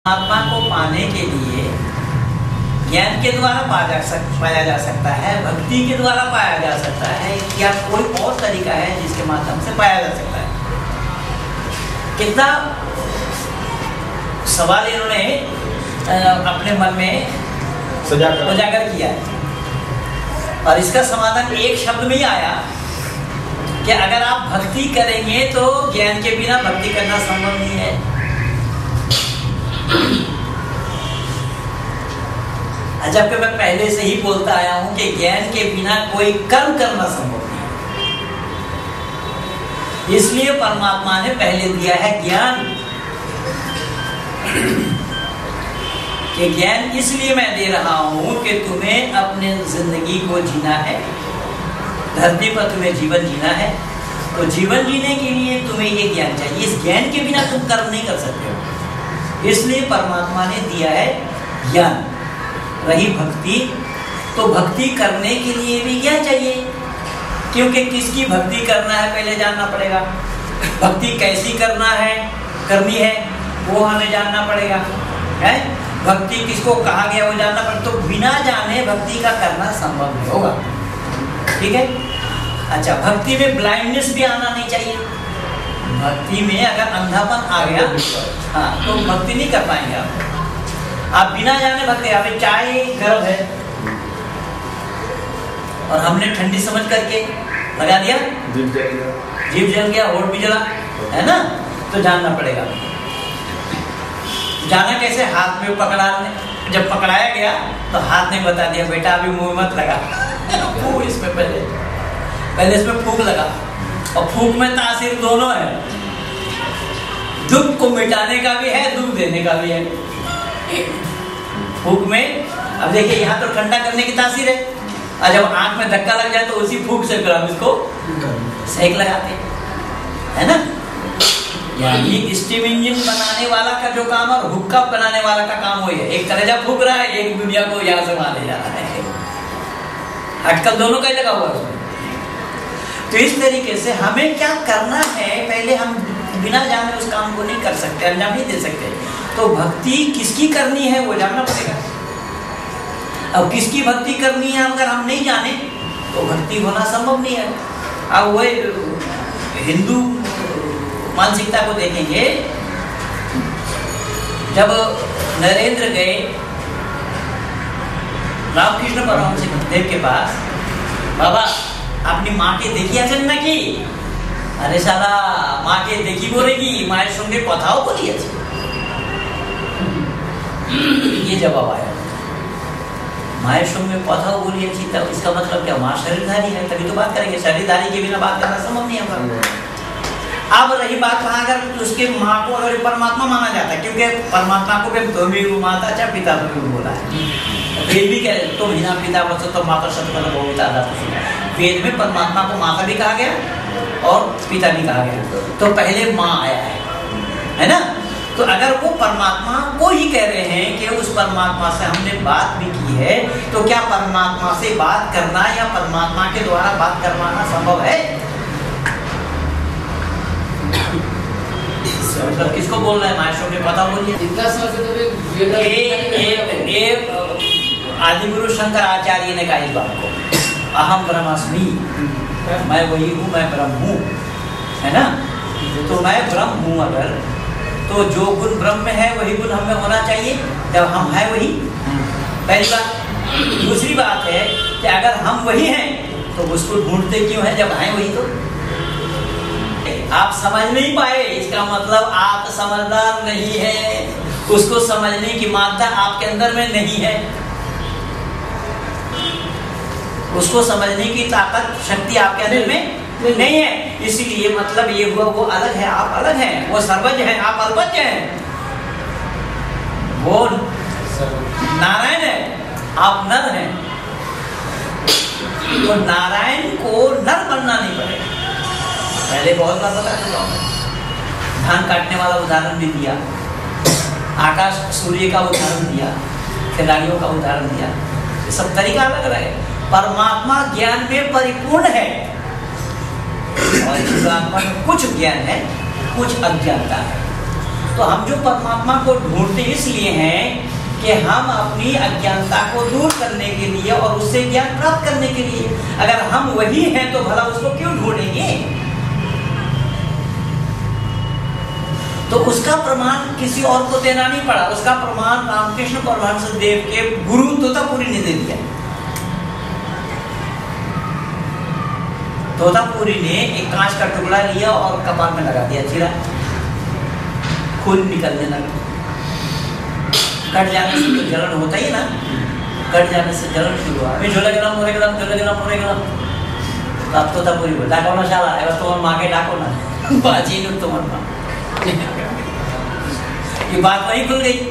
आत्मा को पाने के लिए ज्ञान के द्वारा पाया जा सकता है, भक्ति के द्वारा पाया जा सकता है, या कोई और तरीका है जिसके माध्यम से पाया जा सकता है। कितना सवाल इन्होंने अपने मन में उजागर किया है और इसका समाधान एक शब्द में ही आया कि अगर आप भक्ति करेंगे तो ज्ञान के बिना भक्ति करना संभव नहीं है। जबकि मैं पहले से ही बोलता आया हूं कि ज्ञान के बिना कोई कर्म करना संभव नहीं है। इसलिए परमात्मा ने पहले दिया है ज्ञान, कि ज्ञान इसलिए मैं दे रहा हूं कि तुम्हें अपने जिंदगी को जीना है, धरती पर तुम्हें जीवन जीना है, तो जीवन जीने के लिए तुम्हें ये ज्ञान चाहिए। इस ज्ञान के बिना तुम कर्म नहीं कर सकते हो, इसलिए परमात्मा ने दिया है ज्ञान। रही भक्ति, तो भक्ति करने के लिए भी ज्ञान चाहिए, क्योंकि किसकी भक्ति करना है पहले जानना पड़ेगा, भक्ति कैसी करनी है वो हमें जानना पड़ेगा, है भक्ति किसको कहा गया वो जानना पड़ेगा। तो बिना जाने भक्ति का करना संभव नहीं होगा। ठीक है। अच्छा, भक्ति में ब्लाइंडनेस भी आना नहीं चाहिए। भक्ति में अगर अंधापन आ गया हाँ तो भक्ति नहीं कर पाएंगे आप बिना जाने भक्ति। अभी चाय गर्म है और हमने ठंडी समझ करके लगा दिया, जीभ जल गया, होठ भी जला, है ना, तो जानना पड़ेगा। जाना कैसे? हाथ में पकड़ा, जब पकड़ाया गया तो हाथ ने बता दिया बेटा अभी मुंह मत लगा, फूक इसमें पहले इसमें फूक लगा। और फूक में तासीर दोनों है, दुख को मिटाने का भी है, दुख देने का भी है। फूक में अब देखिए यहाँ तो ठंडा करने की तासीर है, और जब आंख में धक्का लग जाए तो उसी फूक से फिर हम इसको सेक लगाते है ना। यानी स्टीम इंजन बनाने वाला का जो काम और हुक्का बनाने वाला का काम वही है। एक कलेजा फूक रहा है, एक दुनिया को यहाँ से वहां ले जा रहा है। अटकल दोनों का ही लगा हुआ है। तो इस तरीके से हमें क्या करना है, पहले हम बिना जाने उस काम को नहीं कर सकते, अंजाम नहीं दे सकते। तो भक्ति किसकी करनी है वो जानना पड़ेगा। अब किसकी भक्ति करनी है अगर हम नहीं जाने तो भक्ति होना संभव नहीं है। अब वो हिंदू मानसिकता को देखेंगे, जब नरेंद्र गए रामकृष्ण परमहंस देव के पास, बाबा अपनी माँ के देखी आছেন নাকি? अरे साला माँ के देखी बोलेगी, माয়ের সঙ্গে কথাও বলিয়েছে। ये जवाब आया, माয়ের সঙ্গে কথাও বলিয়েছি, तब इसका मतलब क्या? माँ शरीरधारी है तभी तो बात करेंगे, शरीरधारी के बिना बात करना संभव नहीं है। अब रही बात वहां, अगर उसके माँ को अगर परमात्मा माना जाता है, क्योंकि परमात्मा को भी तुम्हें माता चाहे पिता तुम्हें बोला है, वेद भी कह रहे तुम हिना पिता वस्तु तो माता शब्द बहुता। वेद में परमात्मा को माता भी कहा गया और पिता भी कहा गया, तो पहले माँ आया है ना। तो अगर वो परमात्मा को ही कह रहे हैं कि उस परमात्मा से हमने बात भी की है, तो क्या परमात्मा से बात करना या परमात्मा के द्वारा बात करवाना संभव है? मतलब किसको बोल रहे हैं? मायशों के पता बोलिए। आदिगुरु शंकराचार्य ने कहा इस बात को, अहम ब्रह्मास्मि, मैं वही हूँ, मैं ब्रह्म हूँ, है ना। तो मैं ब्रह्म हूँ अगर, तो जो गुण ब्रह्म में है वही गुण हमें होना चाहिए जब हम हैं वही। पहली बात। दूसरी बात है कि अगर हम वही हैं तो उसको ढूंढते क्यों हैं जब हैं वही? तो आप समझ नहीं पाए, इसका मतलब आप समझदार नहीं है, उसको समझने की मात्रा आपके अंदर में नहीं है, उसको समझने की ताकत शक्ति आपके अंदर में नहीं है। इसीलिए मतलब ये हुआ वो अलग है, आप अलग हैं, वो सर्वज्ञ है, आप अल्पज्ञ हैं, वो नारायण है, आप नर हैं। तो नारायण को नर बनना नहीं पड़ेगा। पहले बहुत बार बता चुका हूं, धान काटने वाला उदाहरण भी दिया, आकाश सूर्य का उदाहरण दिया, खिलाड़ियों का उदाहरण दिया। ये सब तरीका अलग अलग है। परमात्मा ज्ञान में परिपूर्ण है और जीवात्मा में कुछ ज्ञान है, कुछ अज्ञानता है। तो तो हम जो परमात्मा को ढूंढते इसलिए हैं कि हम अपनी अज्ञानता को दूर करने के लिए और उससे ज्ञान प्राप्त करने के लिए। अगर हम वही हैं तो भला उसको क्यों ढूंढेंगे? तो उसका प्रमाण किसी और को देना नहीं पड़ा, उसका प्रमाण रामकृष्ण परमहंस देव के गुरु तोतापुरी ने दे दिया। तोतापुरी ने एक कांच का टुकड़ा लिया और कपाल में लगा दिया, चिरा, खून निकलने लगा। कट जाने से तो जलन होता ही ना, कट जाने से जलन शुरू हुआ। अभी झोले गरम मोरे गरम, झोले गरम मोरे गरम। अब तोतापुरी बोला डाको ना शाला, एवं तुम्हारे माँ के डाको ना, बाजी नु तुम्हारे माँ। ये बात वही खुल गई।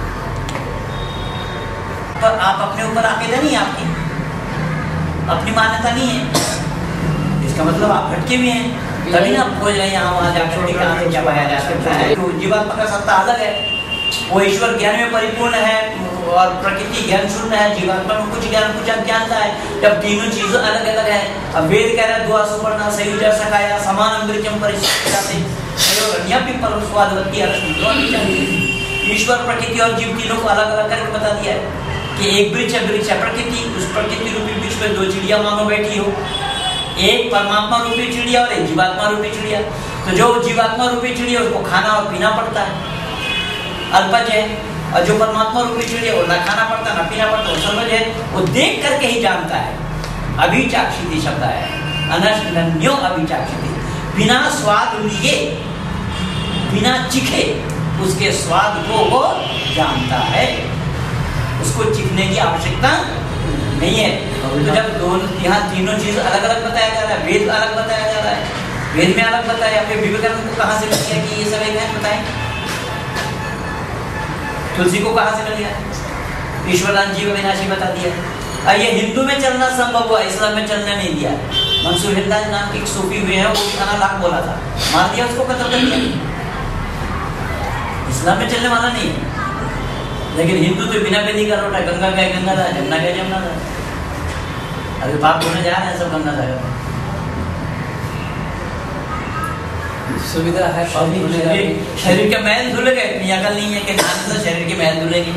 पर आप अपने ऊपर आकेदा नहीं, आपकी अपनी मान्यता नहीं है, इसका मतलब आप भटके भी हैं। तभी ना खोज रहे यहाँ वहाँ जाकर कहाँ से क्या पाया जा सकता है। तो जीवात्मा का सत्ता अलग है, वो ईश्वर ज्ञान में परिपूर्ण है और प्रकृति ज्ञान शून्य है। जीवात्मा में कुछ ज्ञान कुछ अज्ञानता है। जब तीनों चीजें अलग अलग है, अब वेद कह रहा है दुआ सुपर्णा संयुजा सखाया समान अमृतम परिष्कृताते ईश्वर प्रकृति और जीव तीनों को अलग अलग करके बता दिया है कि एक वृक्ष है प्रकृति, उस प्रकृति रूपी वृक्ष में 2 चिड़िया मानो बैठी हो, एक परमात्मा रूपी चिड़िया और एक जीवात्मा रूपी चिड़िया। तो जो जीवात्मा रूपी चिड़िया उसको खाना और पीना पड़ता है, अल्पज है, और जो परमात्मा रूपी चिड़िया वो ना खाना पड़ता ना पीना पड़ता, वो सर्वज है। वो देख करके ही जानता है। अभिचाक्षिति शब्द है, अनन्यो अभिचाक्षिति, बिना स्वाद लिए बिना चिखे उसके स्वाद को वो जानता है, उसको चिखने की आवश्यकता नहीं है। तो जब दोनों यहाँ तीनों चीज अलग अलग बताया जा रहा है, वेद अलग बताया जा रहा है, वेद में अलग बताया, फिर विवेकानंद को कहाँ से मिल गया कि ये सब एक है? बताएं, तुलसी को कहाँ से मिल गया? ईश्वरान जीव विनाशी बता दिया। ये हिंदू में चलना संभव हुआ, इस्लाम में चलना नहीं दिया। मंसूर हिंदाज नाम के एक सूफी हुए हैं, वो भी खाना लाख बोला था, मार दिया उसको, कत्ल कर दिया। इस्लाम में चलने वाला नहीं है, लेकिन हिंदू तो बिना बेदी का रोटा, गंगा गए गंगा था, जमुना गए जमुना था। अभी पाप होने जा रहे हैं सब गंगा सागर। सुविधा है, शरीर के मैल धुल गए, इतनी अकल नहीं है कि नहाने से शरीर के मैल धुलेगी।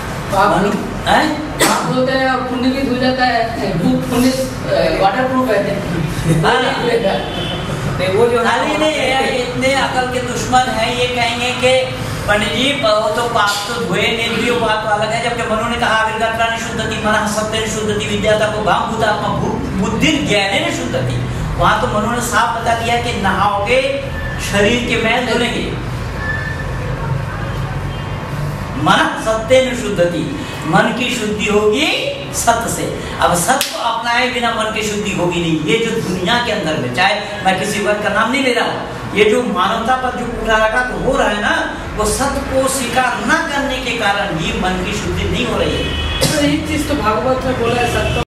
पाप होते हैं और पुण्य भी धुल जाता है, पुण्य वाटर प्रूफ है। वो जो इतने अकल के दुश्मन है, ये कहेंगे कि पंडित जी वो तो पाप तो धोए नहीं, वो बात तो अलग है। जबकि मनु ने कहा विर्गात्राणि शुद्धति मनः सत्तेन शुद्धति विद्याता को भाम भूतात्मा बुद्धि ज्ञानेन शुद्धति, वहां तो मनु ने साफ बता दिया कि नहाओगे शरीर के मैल धुलेंगे, मन सत्तेन शुद्धति, मन की शुद्धि होगी सत्य से। अब सत्य को अपनाए बिना मन की शुद्धि होगी नहीं। ये जो दुनिया के अंदर में, चाहे मैं किसी वर्ग का नाम नहीं ले रहा हूँ, ये जो मानवता पर जो कुठाराघात हो रहा है ना, वो सत्य को स्वीकार न करने के कारण ही मन की शुद्धि नहीं हो रही है। तो एक चीज तो भागवत में बोला है, सत्य